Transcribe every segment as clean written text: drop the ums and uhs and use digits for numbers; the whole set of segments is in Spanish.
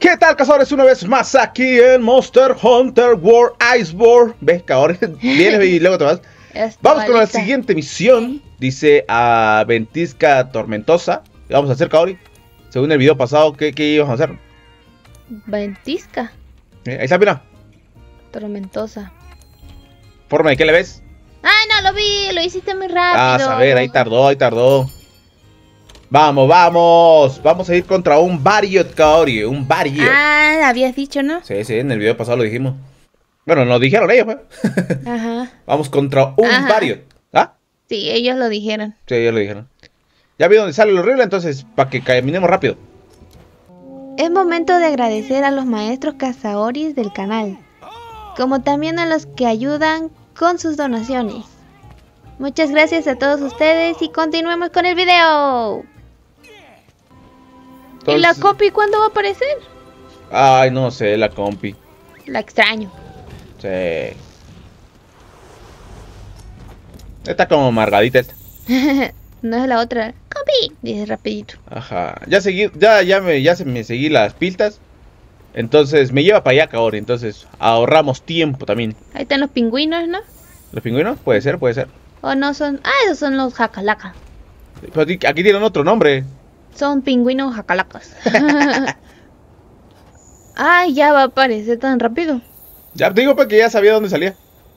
¿Qué tal, cazadores? Una vez más aquí en Monster Hunter World Iceborne. ¿Ves, cazadores? Vienes y luego te vas. Vamos con la siguiente misión. Dice a Ventisca Tormentosa. ¿Qué vamos a hacer, Kaori? Según el video pasado, ¿qué íbamos a hacer? Ventisca Ahí está, mira. Tormentosa. ¿Forma de qué le ves? Ay, no lo vi, lo hiciste muy rápido. A ver, ahí tardó. Vamos. Vamos a ir contra un Variot, Kaori. Un Variot. Ah, habías dicho, ¿no? Sí, en el video pasado lo dijimos. Bueno, nos dijeron ellos, pues. Ajá. Vamos contra un Variot. ¿Ah? Sí, ellos lo dijeron. Sí, ellos lo dijeron. Ya vi dónde sale lo horrible, entonces, para que caminemos rápido. Es momento de agradecer a los maestros cazadores del canal, como también a los que ayudan con sus donaciones. Muchas gracias a todos ustedes y continuemos con el video. Entonces, ¿y la compi cuándo va a aparecer? Ay, no sé, la compi. La extraño. Sí. Está como amargadita esta. No es la otra. Compi, dice rapidito. Ajá. Ya se me seguí las pistas. Entonces me lleva para allá, Kaori. Entonces ahorramos tiempo también. Ahí están los pingüinos, ¿no? ¿Los pingüinos? Puede ser. ¿O no son? Ah, esos son los jacalacas. Pero aquí tienen otro nombre. Son pingüinos jacalacas. Ay, ya va a aparecer tan rápido. Ya te digo porque ya sabía dónde salía.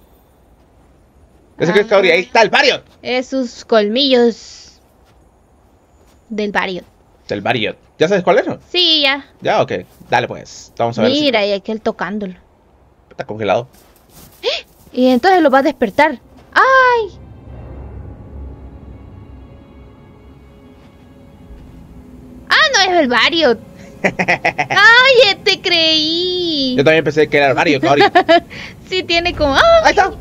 Ese que es Kaori, ahí está el Variot. Esos colmillos del Variot. Del Variot. ¿Ya sabes cuál es? ¿No? Sí, ya. Ya, ok. Dale pues. Vamos a ver. Mira, y aquel tocándolo. Está congelado. Y entonces lo va a despertar. ¡Ay! ¡Ah, no es el Variot! ¡Ay, te creí! Yo también pensé que era el Variot, Kaori. Sí, tiene como... ¡ay! Ahí está.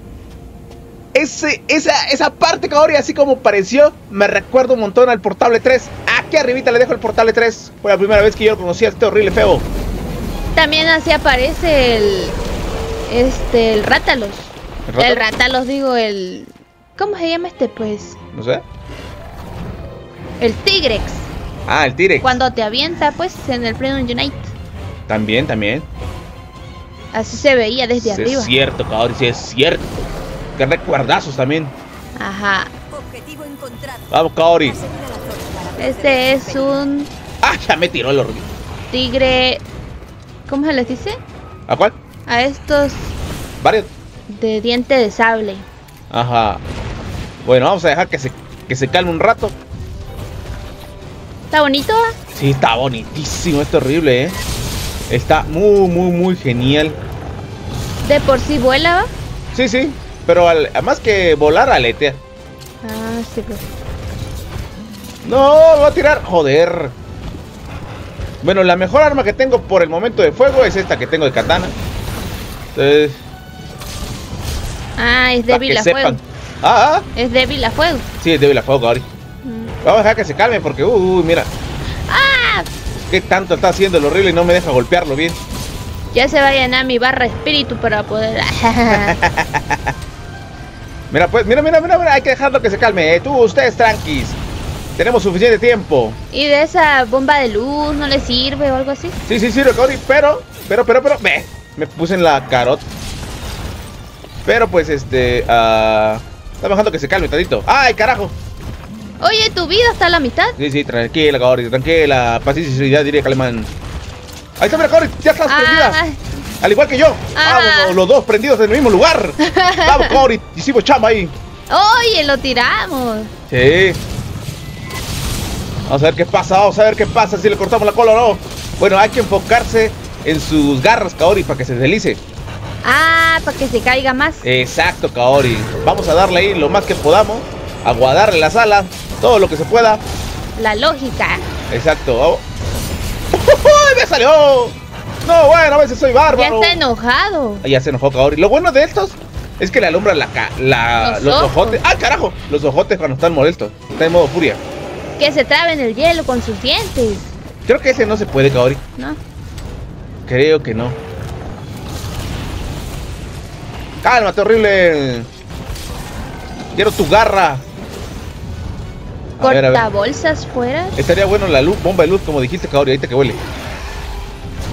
Esa parte, Kaori, así como pareció, me recuerda un montón al Portable 3. Aquí arribita le dejo el Portable 3. Fue la primera vez que yo lo conocí a este horrible feo. También así aparece el Rátalos. El Rátalos, digo, el... ¿cómo se llama este, pues? No sé. El Tigrex. Ah, el T-Rex. Cuando te avienta, pues, en el Freedom Unite. También. Así se veía desde arriba. Es cierto, Kaori, sí es cierto. Qué recuerdazos también. Ajá. Objetivo encontrado. Vamos, Kaori. Este es un Ah, ya me tiró el horrible. tigre... ¿cómo se les dice? ¿A cuál? A estos Varios. de diente de sable. Ajá. Bueno, vamos a dejar que se calme un rato. ¿Está bonito? Sí, está bonitísimo, este horrible, Está muy genial. De por sí vuela, ¿va? Sí, pero más que volar, aletea. Ah, sí, pues. No, me va a tirar, joder. Bueno, la mejor arma que tengo por el momento de fuego es esta que tengo de katana. Entonces, Ah, es débil a fuego. Es débil a fuego. Sí, es débil a fuego, Kaori. Vamos a dejar que se calme porque, mira. ¡Ah! ¿Qué tanto está haciendo el horrible y no me deja golpearlo bien? Ya se va a llenar mi barra espíritu para poder... Mira, pues, mira, hay que dejarlo que se calme, ustedes tranquis. Tenemos suficiente tiempo. ¿Y de esa bomba de luz no le sirve o algo así? Sí, sirve, Kaori, pero, me puse en la carota. Pero pues, estamos dejando que se calme tantito. ¡Ay, carajo! Oye, ¿tu vida está a la mitad? Sí, tranquila, Kaori, tranquila. Paciencia, diría Calemán. Ahí está, mira, Kaori, ya estás prendida. Al igual que yo. Vamos, los dos prendidos en el mismo lugar. Vamos, Kaori, hicimos chamba ahí. Oye, lo tiramos. Sí. Vamos a ver qué pasa, si le cortamos la cola o no. Bueno, hay que enfocarse en sus garras, Kaori, para que se deslice. Ah, para que se caiga más. Exacto, Kaori. Vamos a darle ahí lo más que podamos. Aguadarle las alas, todo lo que se pueda. La lógica. Exacto. ¡Me salió! No, bueno, a veces soy bárbaro. Ya está enojado. Ya se enojó, Kaori. Lo bueno de estos es que le alumbran los ojotes. ¡Ah, carajo! Los ojotes cuando están molestos. Está en modo furia. Que se trabe en el hielo con sus dientes. Creo que ese no se puede, Kaori. ¿No? Creo que no. Cálmate, horrible. Quiero tu garra. Cortabolsas fuera. Estaría bueno la luz, bomba de luz, como dijiste, Kaori, ahorita que huele.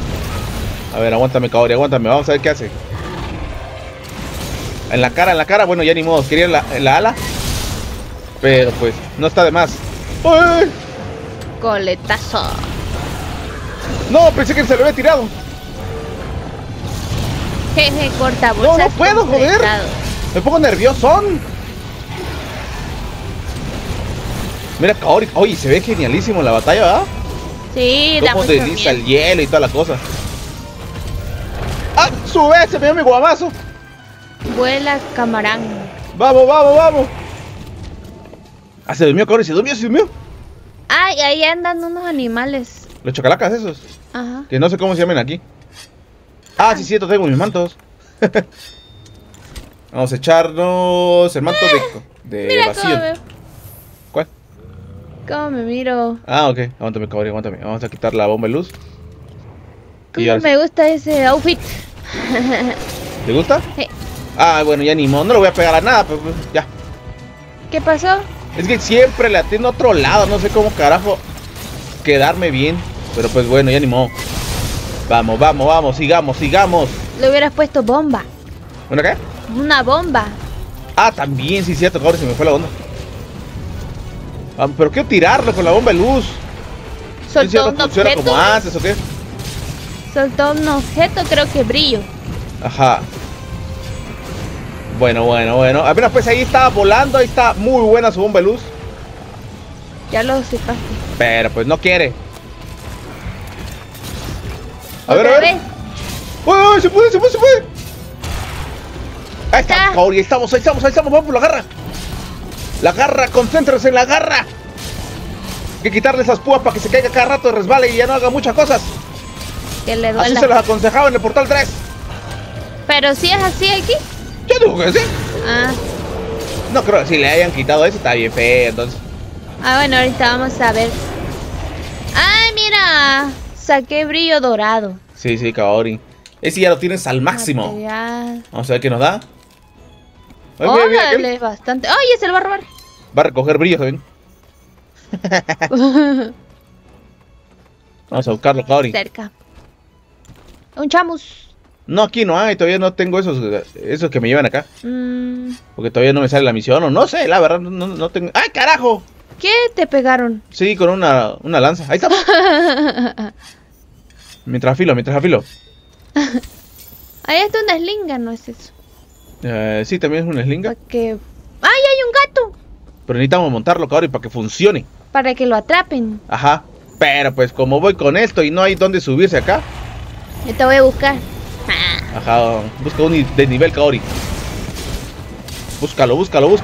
A ver, aguántame, Kaori, aguántame. Vamos a ver qué hace. En la cara. Bueno, ya ni modo. Quería en la ala. Pero pues, no está de más. ¡Uy! Coletazo. No, pensé que se lo había tirado. Jeje, corta bolsas. No puedo, joder. Me pongo nervioso. Mira, Kaori. Oye, se ve genialísimo la batalla, ¿verdad? Sí, cómo desliza el hielo y toda la cosa. ¡Ah! ¡Sube! ¡Se me dio mi guamazo! Vuela, camarán. ¡Vamos! Ah, se durmió, Kaori, se durmió. Ay, ahí andan unos animales. Los chocalacas esos. Ajá. Que no sé cómo se llaman aquí. Ah, sí, cierto, tengo mis mantos. Vamos a echarnos el manto de mira vacío. ¿Cuál? ¿Cómo me miro? Ah, ok. Aguántame, Kaori, aguántame. Vamos a quitar la bomba de luz. ¿Cómo me gusta ese outfit? ¿Te gusta? Sí. Ah, bueno, ya ni modo. No le voy a pegar a nada, pero pues, ya. ¿Qué pasó? Es que siempre le atiendo a otro lado. No sé cómo carajo quedarme bien. Pero pues bueno, ya ni modo. Vamos, sigamos. Le hubieras puesto bomba. ¿Una qué? Una bomba. Ah, también, sí, cierto, ahora se me fue la onda. Pero quiero tirarlo con la bomba de luz. ¿Soltó un funciona objeto? como antes o qué? Soltó un objeto, creo que brillo. Ajá. Bueno. A ver, pues ahí está volando, ahí está muy buena su bomba de luz. Ya lo sepaste. Pero pues no quiere. A ¿Otra ver. vez? ¡Uy, se puede! Ahí está, Kaori, ahí estamos, vamos por la garra. La garra, concéntrese en la garra. Hay que quitarle esas púas para que se caiga cada rato, resbale y ya no haga muchas cosas. Que le duela. Así se los aconsejaba en el Portal 3. Pero si es así aquí. Yo digo que sí. Ah. No creo que si le hayan quitado eso está bien feo, entonces. Ah, bueno, ahorita vamos a ver. ¡Ay, mira! Saqué brillo dorado. Sí, Kaori. Ese ya lo tienes al máximo. Material. Vamos a ver qué nos da. Órale, bastante. ¡Ay, se lo va a robar! Va a recoger brillo también. Vamos a buscarlo, Kaori. Cerca. Un chamus. No, aquí no hay, todavía no tengo esos que me llevan acá. Porque todavía no me sale la misión, o no sé, la verdad, no tengo. ¡Ay, carajo! ¿Qué te pegaron? Sí, con una lanza. Ahí estamos. Mientras afilo. Ahí está una slinga, ¿no es eso? Sí, también es una slinga. Porque... ¡Ay, hay un gato! Pero necesitamos montarlo, Kaori, para que funcione. Para que lo atrapen. Ajá. Pero pues como voy con esto y no hay dónde subirse acá. Yo te voy a buscar. Ajá, busca un de nivel, Kaori. Búscalo.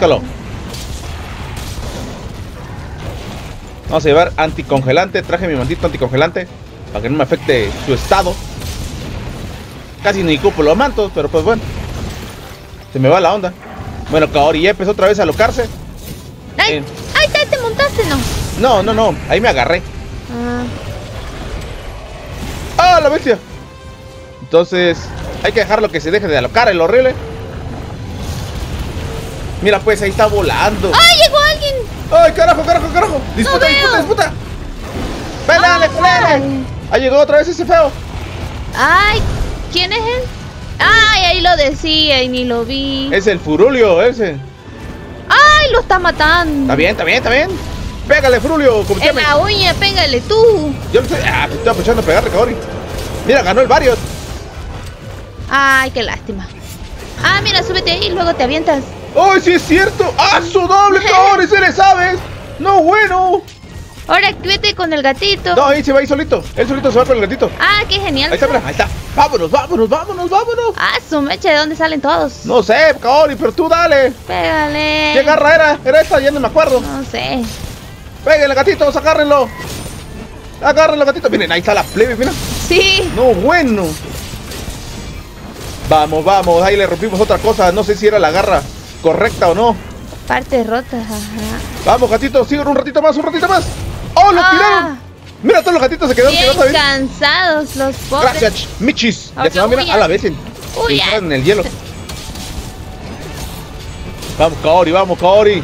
Vamos a llevar anticongelante. Traje mi mantito anticongelante para que no me afecte su estado. Casi ni cupo los mantos, pero pues bueno. Se me va la onda. Bueno, Kaori ya empezó otra vez a alocarse. ¡Ay! ¡Ay, te montaste, no! No, ahí me agarré. Ah. ¡Ah, la bestia! Entonces, hay que dejarlo que se deje de alocar, el horrible. Mira, pues ahí está volando. ¡Ay, llegó alguien! ¡Ay, carajo! ¡Disputa! ¡Pelale! Ahí llegó otra vez ese feo. ¡Ay! ¿Quién es él? ¡Ay, ahí lo decía y ni lo vi! Es el Furulio, ese. ¡Ay, lo está matando! Está bien. Pégale, Furulio, como En la uña, pégale tú. Yo me estoy aprovechando a pegarle, Kaori. Mira, ganó el Varios. Ay, qué lástima. Ah, mira, súbete ahí y luego te avientas. ¡Ay, sí es cierto! ¡Ah, su doble, Kaori! ¡Se le sabes! ¡No, bueno! Ahora vete con el gatito. No, ahí se va ahí solito. Él solito se va con el gatito. Ah, qué genial. Ahí está, mira, ahí está. Vámonos. Ah, su mecha, ¿de dónde salen todos? No sé, Kaori, pero tú dale. Pégale. ¿Qué garra era? Era esta, ya no me acuerdo. No sé. Pégale, gatitos, agárrenlo. Agárrenlo, gatito. Miren, ahí está la plebe, mira. Sí. No, bueno. Vamos, ahí le rompimos otra cosa. No sé si era la garra correcta o no. Partes rotas, ajá. Vamos, gatitos, sigan un ratito más. ¡Oh, lo tiraron! Mira, todos los gatitos se quedaron tirados bien cansados los pobres. Gracias, Michis. Ya se va, mira, a la vez en el hielo. Vamos, Kaori.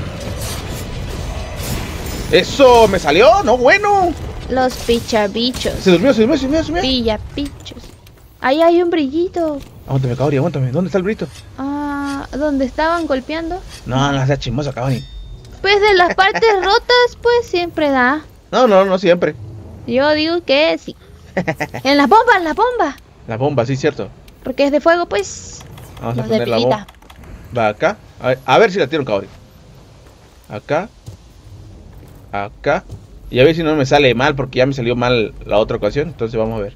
Eso, me salió, no, bueno. Los pichabichos. Se durmió. Pillapichos. Ahí hay un brillito. Aguántame, Kaori, aguántame. ¿Dónde está el brillito? Ah, ¿dónde estaban golpeando? No sea chismosa, Kaori. Pues de las partes rotas, pues siempre da. No siempre. Yo digo que sí. En las bombas, la bomba. La bomba, sí, cierto. Porque es de fuego, pues. Vamos a poner la bomba. Va acá. A ver si la tiro, Kaori. Acá. Acá. Y a ver si no me sale mal, porque ya me salió mal la otra ocasión. Entonces vamos a ver.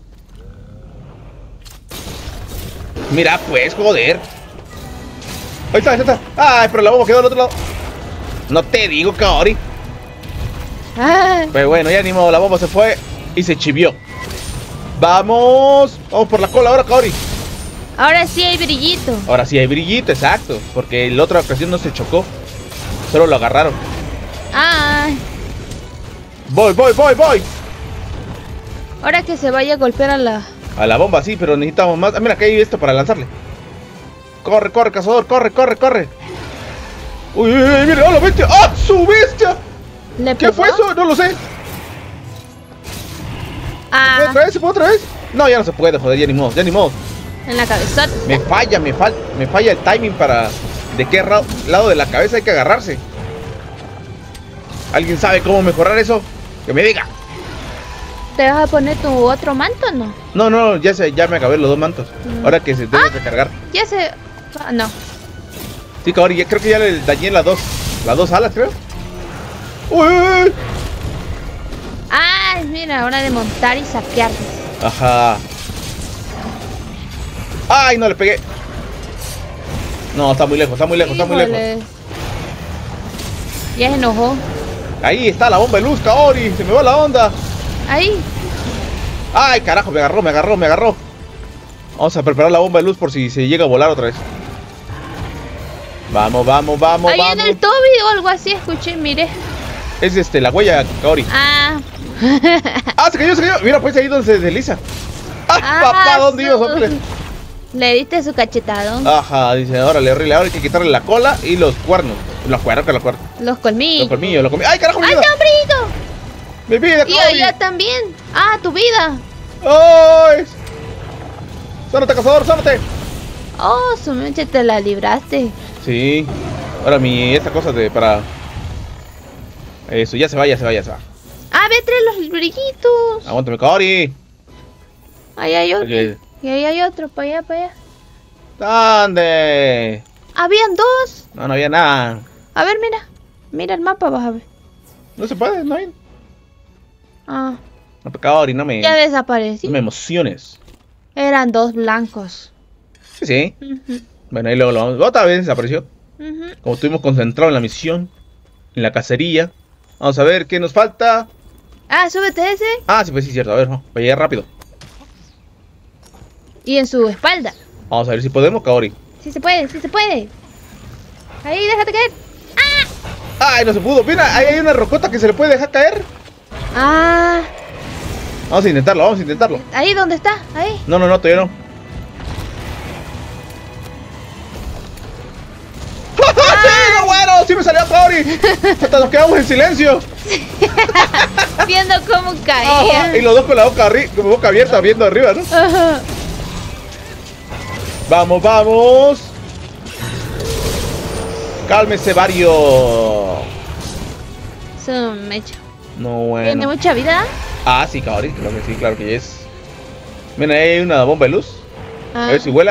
Mira, pues, joder. Ahí está. Ay, pero la bomba quedó al otro lado. No te digo, Kaori. Pero bueno, ya ni modo, la bomba se fue y se chivió. Vamos por la cola ahora, Kaori. Ahora sí hay brillito. Ahora sí hay brillito, exacto. Porque la otra ocasión no se chocó. Solo lo agarraron. Ay. Voy. Ahora que se vaya a golpear a la bomba, sí, pero necesitamos más. Mira, que hay esto para lanzarle. Corre, cazador, corre. Uy, mira, la bestia. ¡Ah, su bestia! ¿Qué fue eso? No lo sé. ¿Se puede otra vez? No, ya no se puede, joder, ya ni modo. En la cabeza. Me falla el timing para de qué lado de la cabeza hay que agarrarse. ¿Alguien sabe cómo mejorar eso? Que me diga. ¿Te vas a poner tu otro manto o no? No, ya me acabé los dos mantos. Ahora que se debe recargar. No. Sí, Kaori, creo que ya le dañé las dos alas, creo. Uy. Ay, mira, hora de montar y saquearles. Ajá. Ay, no le pegué. No, está muy lejos. Ya se enojó. Ahí está la bomba de luz, Kaori. Se me va la onda. Ahí. Ay, carajo, me agarró. Vamos a preparar la bomba de luz por si se llega a volar otra vez. Vamos. Ahí en el Toby o algo así, escuché, mire. Es la huella, Kaori. Se cayó. Mira, pues ahí donde se desliza. Papá, ¿dónde ibas, hombre? Le diste su cachetado. Ajá, dice, órale, ahora hay que quitarle la cola y los cuernos. Los colmillos. ¡Ay, carajo, mi vida! ¡Ay, hombrito! ¡Mi vida, Kaori! Y allá también. Tu vida. ¡Ay! ¡Sánate, cazador, sánate! Oh, su mecha, te la libraste. Sí. Ahora esta cosa para... Eso, ya se va. Ve, trae los brillitos. Aguántame, Kaori. Ahí hay otro. Okay. Y ahí hay otro, para allá. ¿Dónde? Habían dos. No había nada. A ver, mira el mapa, vas a ver. No se puede, no hay. No, Kaori, no me... Ya desaparecí. No me emociones. Eran dos blancos. Sí. Bueno, ahí luego lo vamos. Otra vez desapareció. Como estuvimos concentrados en la misión, en la cacería. Vamos a ver qué nos falta. Súbete ese. Sí, pues sí, cierto. A ver, vaya a llegar rápido. Y en su espalda. Vamos a ver si podemos, Kaori. Sí se puede. Ahí, déjate caer. Ay, no se pudo. Mira, ahí hay una rocota que se le puede dejar caer. Vamos a intentarlo. Ahí, ¿dónde está? Ahí. No, todavía no. ¡Sí, no, bueno! ¡Sí me salió, Kaori! Hasta nos quedamos en silencio. Viendo cómo caía. Y los dos con la boca abierta, viendo arriba, ¿no? Ajá. Vamos. Cálmese, Vario. Su mecha. No, bueno. ¿Tiene mucha vida? Sí, Kaori, claro que es. Mira, ahí hay una bomba de luz. A ver si vuela.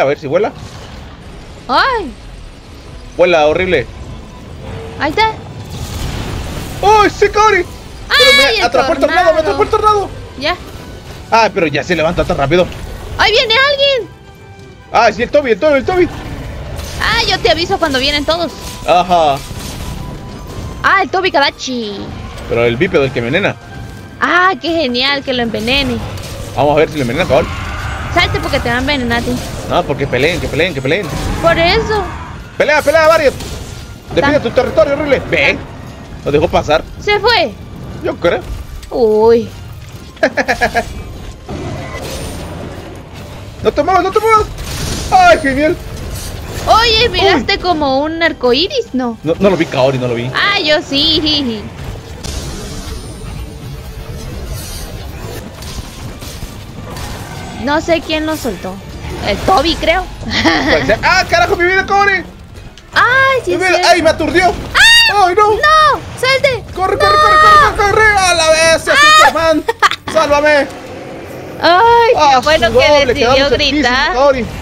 ¡Ay! Vuela horrible. Ahí está. ¡Ay, sí, Kaori! Pero me atrapó el tornado. Ya. Pero ya se levanta tan rápido. ¡Ahí viene alguien! Sí, el Toby. Yo te aviso cuando vienen todos. Ajá. El Toby Kadachi. Pero el bípedo, el que envenena. Qué genial que lo envenene. Vamos a ver si lo envenena, Kaori. Salte porque te va a envenenar a ti. No, porque peleen. Por eso. Pelea, Vario. Define tu territorio, horrible. Ve. Lo dejó pasar. Se fue. Yo creo. Uy. No te muevas. ¡Ay, genial! Oye, miraste como un arcoíris, ¿no? No lo vi, Kaori, no lo vi. Yo sí. No sé quién lo soltó. El Toby, creo. ¡Ah, carajo, mi vida, Kaori! ¡Ay, sí! ¡Ay, me aturdió! ¡Ay, no! ¡No! ¡Salte! ¡Corre, corre, corre, corre, corre! ¡A la vez, Superman! ¡Sálvame! ¡Ay, qué bueno que decidió gritar!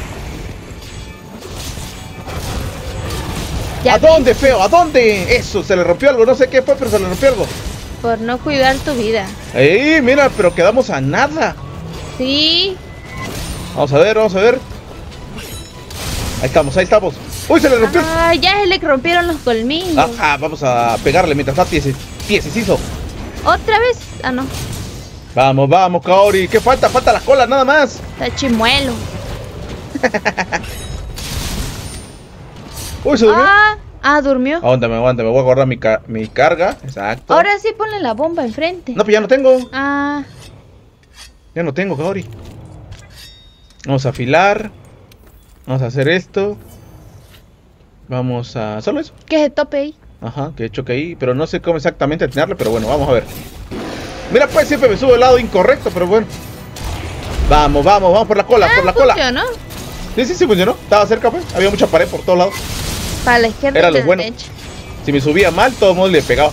¿A dónde, feo? ¿A dónde? Eso, se le rompió algo. No sé qué fue, pero se le rompió algo. Por no cuidar tu vida. ¡Ey, mira! Pero quedamos a nada. Sí. Vamos a ver, vamos a ver. Ahí estamos, ahí estamos. ¡Uy, se le rompió! ¡Ah, ya se le rompieron los colmillos! Ajá, vamos a pegarle mientras está tiesecizo. ¿Otra vez? Ah, no. Vamos, vamos, Kaori. ¿Qué falta? Falta la cola, nada más. Está chimuelo. Uy, se durmió. Durmió. Aguántame, aguántame. Voy a guardar mi carga. Exacto. Ahora sí ponle la bomba enfrente. No, pues ya no tengo. Ya no tengo, Kaori. Vamos a afilar. Vamos a hacer esto. Vamos a... solo eso. Que se tope ahí. Ajá, que choque ahí. Pero no sé cómo exactamente atinarle. Pero bueno, vamos a ver. Mira, pues siempre me subo del lado incorrecto. Pero bueno. Vamos, vamos, vamos por la cola, por la cola. ¿Funcionó? Sí, funcionó. Estaba cerca, pues. Había mucha pared por todos lados. Para la izquierda. Era lo bueno. Si me subía mal, todo el mundo le pegaba.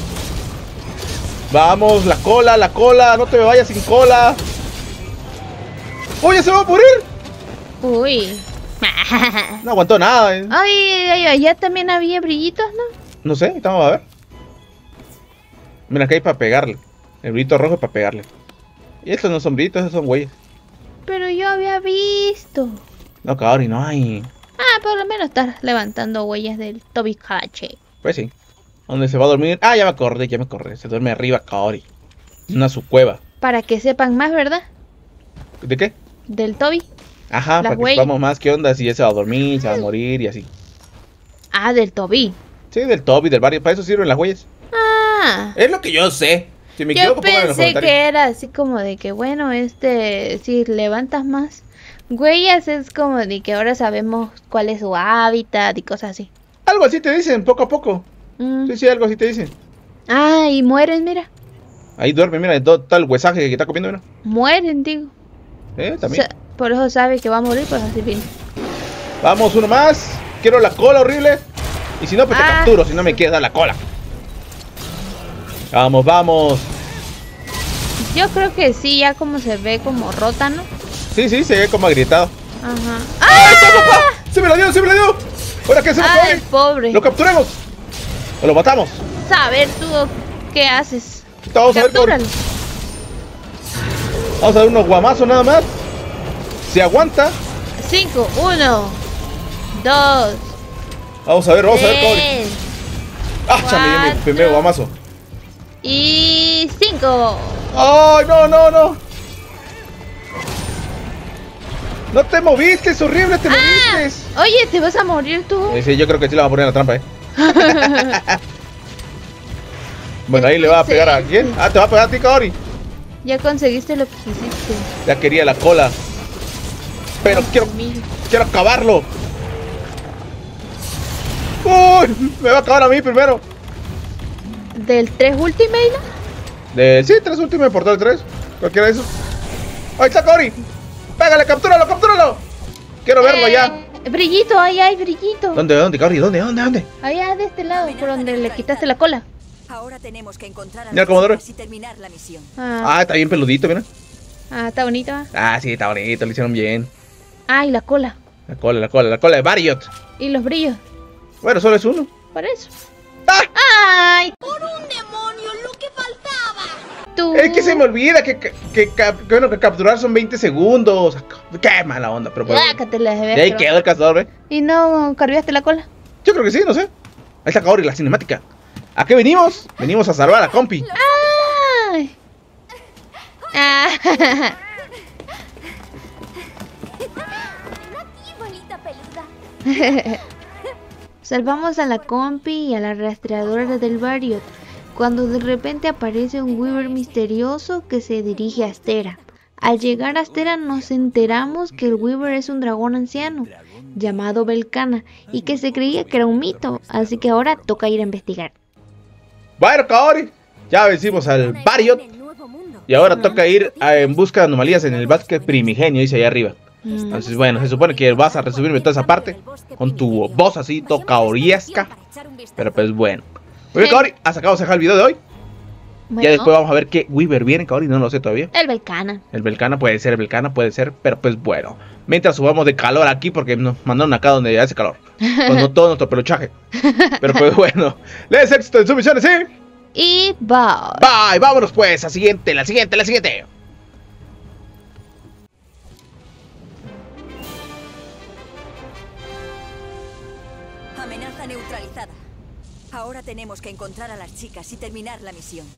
Vamos, la cola, la cola. No te me vayas sin cola. ¡Oye, se va a morir! Uy. No aguantó nada. Ay, allá también había brillitos, ¿no? No sé, vamos a ver. Mira, acá hay para pegarle. El brillito rojo es para pegarle. Y estos no son brillitos, estos son huellas. Pero yo había visto. No, Kaori, no hay. Por lo menos estás levantando huellas del Toby Hache. Pues sí. ¿Dónde se va a dormir? Ya me acordé, ya me acordé. Se duerme arriba, Kaori. Es una su cueva. Para que sepan más, ¿verdad? ¿De qué? Del Toby. Ajá, para que sepamos más qué onda, si ya se va a dormir, se va a morir y así. Del Toby. Sí, del Toby, del barrio, para eso sirven las huellas. Es lo que yo sé. Si me yo pensé que era así como de que, bueno, si levantas más huellas es como de que ahora sabemos cuál es su hábitat y cosas así. Algo así te dicen, poco a poco. Sí, algo así te dicen. Y mueren, mira. Ahí duerme, mira, todo el huesaje que está comiendo, mira. Mueren, digo. También. O sea, por eso sabe que va a morir, pues así bien. Vamos, uno más. Quiero la cola horrible. Y si no, pues te capturo, si no me quieres dar la cola. Vamos, vamos. Yo creo que sí, ya como se ve como rota, ¿no? Sí, se ve como agrietado. Ajá. ¡Ay, está, papá! ¡Se me la dio, se me la dio! ¿Ahora qué hacemos, el pobre! ¿Lo capturamos? ¿O lo matamos? A ver, tú, ¿qué haces? Vamos a ver, pobre. Vamos a dar unos guamazos nada más. Se aguanta. 5, 1, 2. Vamos a ver, pobre. Ya me dio mi primer guamazo. Y 5. ¡Ay, no! No te moviste, es horrible, te moviste. Oye, ¿te vas a morir tú? Sí, yo creo que sí la va a poner en la trampa, Bueno, ahí le va a pegar a quién. Te va a pegar a ti, Kaori. Ya conseguiste lo que quisiste. Ya quería la cola. Pero quiero acabarlo. ¡Uy! Me va a acabar a mí primero. ¿Del 3 Ultimate, no? Sí, 3 Ultimate, portal 3. Cualquiera de esos. ¡Ahí está, Kaori! ¡Pégale, captúralo! Quiero verlo ya. Brillito, ahí hay brillito. ¿Dónde, Kaori? ¿Dónde? Allá de este lado, por donde le quitaste la cola. Ahora tenemos que encontrar a mira cómo duerme. y terminar la misión. Está bien peludito, mira. Está bonito. Sí, está bonito, lo hicieron bien. Y la cola. La cola de Variot. ¿Y los brillos? Bueno, solo es uno. Por eso. ¡Ay! ¡Por un demonio, lo que faltaba! Es que se me olvida que capturar son 20 segundos. Qué mala onda, pero bueno. Y ahí quedó el cazador, ¿Y no cargaste la cola? Yo creo que sí, no sé. Ahí está Kaori, la cinemática. ¿A qué venimos? Venimos a salvar a Compi. Salvamos a la Compi y a la rastreadora del Variot, cuando de repente aparece un Weaver misterioso que se dirige a Astera. Al llegar a Astera nos enteramos que el Weaver es un dragón anciano, llamado Belcana, y que se creía que era un mito, así que ahora toca ir a investigar. Bueno, Kaori, ya vencimos al Variot. Y ahora toca ir en busca de anomalías en el bosque primigenio, dice allá arriba. Entonces, bueno, se supone que vas a resumirme toda esa parte con tu voz así, tocaoriesca. Pero pues bueno. Muy bien, Kaori, hasta acá vamos a dejar el video de hoy. Bueno. Ya después vamos a ver qué Weaver viene, Kaori, no lo sé todavía. El Velcana. El Velcana puede ser, pero pues bueno. Mientras subamos de calor aquí, porque nos mandaron acá donde hace calor. Con todo nuestro peluchaje. Pero pues bueno. Les éxito en sus misiones, ¿sí? Y bye. Bye, vámonos pues, la siguiente. Amenaza neutralizada. Ahora tenemos que encontrar a las chicas y terminar la misión.